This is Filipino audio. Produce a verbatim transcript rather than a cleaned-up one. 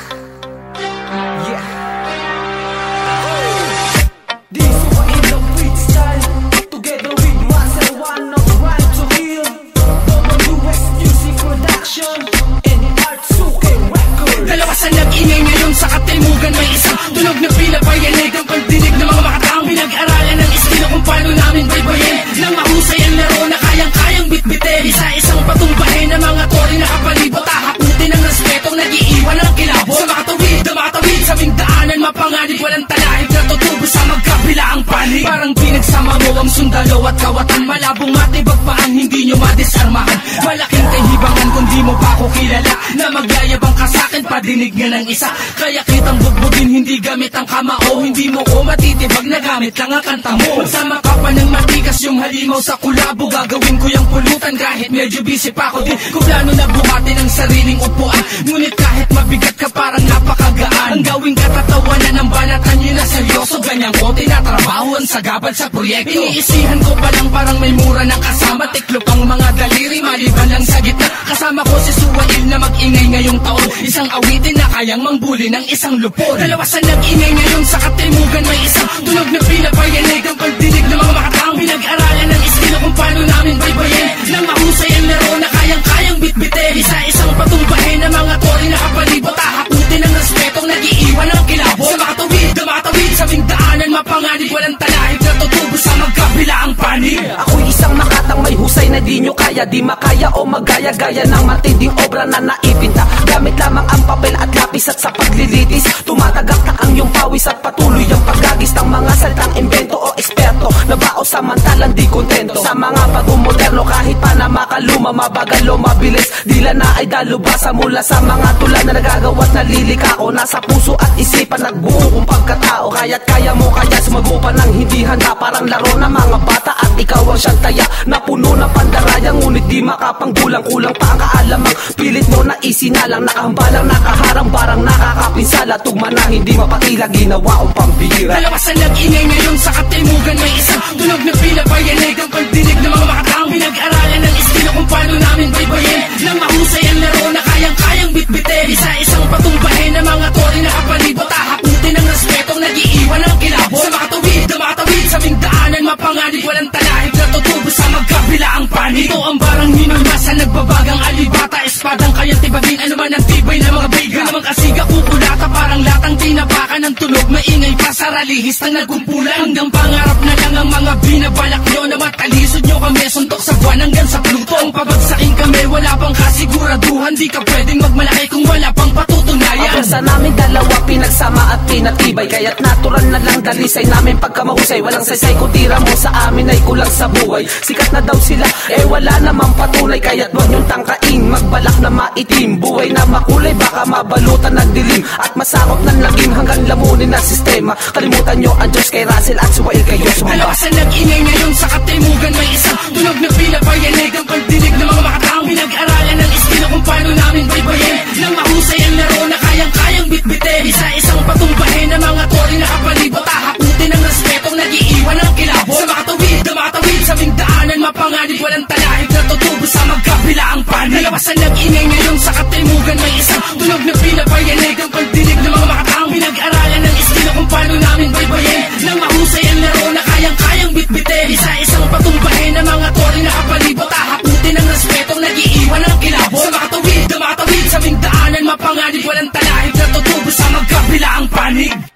Yeah. This one in the freestyle, together with Master One of Rhyme to Heal, W S Music Production, and Artsuke Records. Dalawa sa nag-ingay ngayon sa katimugan, may isang tunog na pinapayanig ang pagdinig ng mga makataang pinag-aralan ng estilo kung paano namin baybayin ng mahusay ang laro na kayang-kayang bitbitin. Isa-isang patumbahin ng mga tori na kapalibot, hahaputin ng respetong nag-iiwan ng kilabot. Sa makatawid na makatawid sa aming daanan, mapanganib walang talahib na tutubo sa magkabila ang panig. Parang pinagsama mo ang sundalo at kawatan, malabong matibag pa ang hindi nyo madisarmahan. Malaking kahibangan kung di mo pa ako kilala, na magyayabang ka sa'kin, padinig nga ng isa. Kaya kitang bugbugin, hindi gamit ang kamao, hindi mo ko matitibag na gamit lang ang kanta mo. Magsama ka pa ng matikas yung halimaw sa kulabo, gagawin ko yung pulutan kahit medyo busy pa ako. Di ko plano na buhatin ang sariling upuan, ngunit kahit mabigat ka parang napakagaan. Ang gawing katatawanan ng banatan nyo na seryoso, ganyan ko tinatrabahoan sa gabal sa proyekto. Iniisihan ko pa lang parang may mura ng kasama, tiklop ang mga daliri maliban lang sa gitna. Kasama ko si Suwail na mag-ingay ngayong taon, isang awitin na kayang mangbuli ng isang lupon. Dalawa sa nag-ingay ngayon sa katimugan, may isang tunog na pinapayanig ang pagdinig ng mga makataang pinag-aralan ng estilo kung paano namin baybayin ng mahusay ang laro na kayang-kayang bitbitin. Isa-isang patumbahin ng mga tori na kapalibot, hahaputin ng respetong nag-iiwan ng kilabot. Sa makatawid na makatawid sa aming daanan, mapanganib walang talahib na tutubo sa magkabila ang panig. Ako'y isang makatang may husay na di nyo kaya, di makaya o magaya-gaya ng matinding obra na naipinta. Gamit lamang ang papel at lapis at sa paglilitis, tumatagaktak ang iyong pawis at patuloy ang paggagis ng mga salitang invento o eksperto na bao samantalang di kontento sa mga bagong moderno. Kahit pa na makaluma, mabagal o mabilis, dila na ay dalubasa mula sa mga tula na nagagawa't nalilikao. Nasa puso at isipan nagbuo kong pagkatao, kaya't kaya mo kaya sumago pa ng hindi handa, parang laro ng mga bata at ikaw ang siyang taya na puno ng pandaraya, ngunit di makapanggulang. Kulang pa ang kaalamang pilit mo na isinalang, nakahambalang nakaharang barang nakakapinsala, tugma na hindi mapatila, ginawa ang pambihira. Dalawa sa nag-ingay ngayon sa katimugan, may isang tunog na pinapayanig ang pagdinig ng mga makataang pinag-aralan ng estilo kung paano namin baybayin ng mahusay ang laro na kayang-kayang bitbitin. Isa-isang patumbahin ng mga tori na kapalibot, hahaputin ng respetong nag-iiwan ng kilabot. Sa makatawid na makatawid sa aming daanan, mapanganib walang talahib na tutubo sa magkabila ang panig. Ito ang barang hinulma sa nagbabagang alibata, espadang kayang tibagin anuman ang tibay ng mga biga. Namang kasiga kukulata parang latang tinapakan ng tunog, maingay pa sa ralihis ng nagkumpulan. Hanggang pangarap na lang ang mga binabalak nyo, na matalisod nyo kami suntok sa buwan hanggang sa Pluto. Ang pabagsakin kami wala pang kasiguraduhan, di ka pwedeng magmalaki kung wala pang patutunayan. Ang sa namin dalawa pinagsama at pinatibay, kaya't natural na lang dalisay namin pagkamahusay. Walang saysay kung tira mo sa amin ay kulang sa buhay. Sikat na daw sila, eh wala namang patunay, kaya't wag nyong tangkain magbalak na maitim. Buhay na makulay, baka mabalutan ng dilim at masakop ng lagim hanggang lamunin na sistema. Kalimutan nyo ang Diyos kay Russell at Suwail, kayo sumamba. Dalawa sa nag-ingay ngayon sa katimugan, may isang tunog na pinapayanig ang pagdinig ng mga makataang pinag-aralan ng estilo kung paano namin baybayin ng mahusay ang laro na kayang-kayang bitbitin. Isa-isang patumbahin ng mga tori na kapalibot, hahaputin ng respetong nag-iiwan ng kilabot. Sa makatawid na makatawid sa aming daanan, mapanganib walang talahib na tutubo sa magkabila ang panig. Dalawa sa nag-ingay ngayon sa katimugan, may isang tunog na pinapayanig ang pagdinig ng mga makataang pinag-aralan ng estilo kung paano namin baybayin ng mahusay ang laro na kayang-kayang bitbitin. Isa-isang patumbahin ng mga tori na kapalibot, hahaputin ng respetong nag-iiwan ng kilabot. Sa makatawid na makatawid sa aming daanan, mapanganib walang talahib na tutubo sa magkabila ang panig.